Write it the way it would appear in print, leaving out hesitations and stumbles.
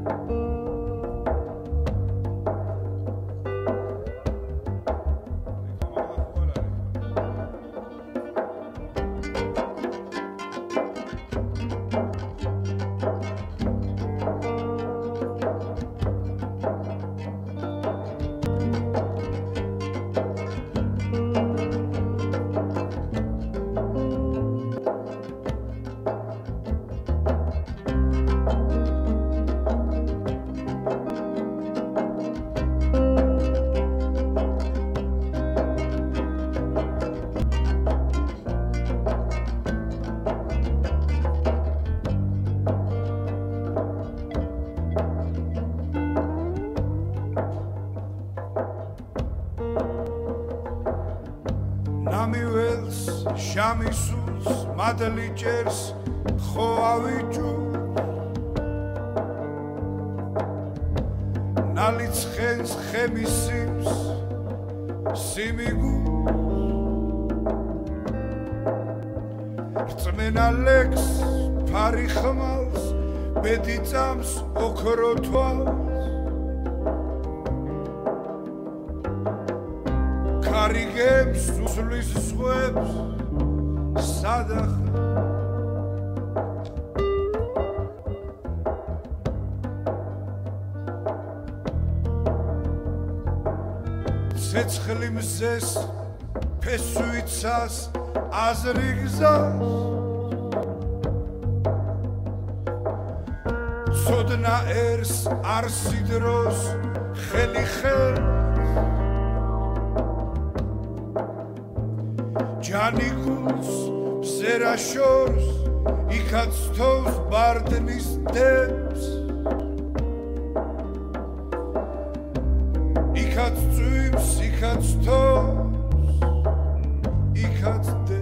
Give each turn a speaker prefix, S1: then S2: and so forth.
S1: ნამიველს შამისულს მადლი ჭერს ხო ავიჭურს ნალიცხენს ხემისიმს სიმიგულს რწმენა ლექს ფარი ხმალს ბედი წამს ოქრო თვალს კარიგებს უსვლის სხვებს სადახ ცეცხლი მზეს ფესვიცას აზრი გზას ცოდნა ერს არსი დროს ხელი ხელს ჯანი გულს მზერა შორს იქაც თოვს ბარდნის დებს იქაც წვიმს იქაც თოვს იქაც დებს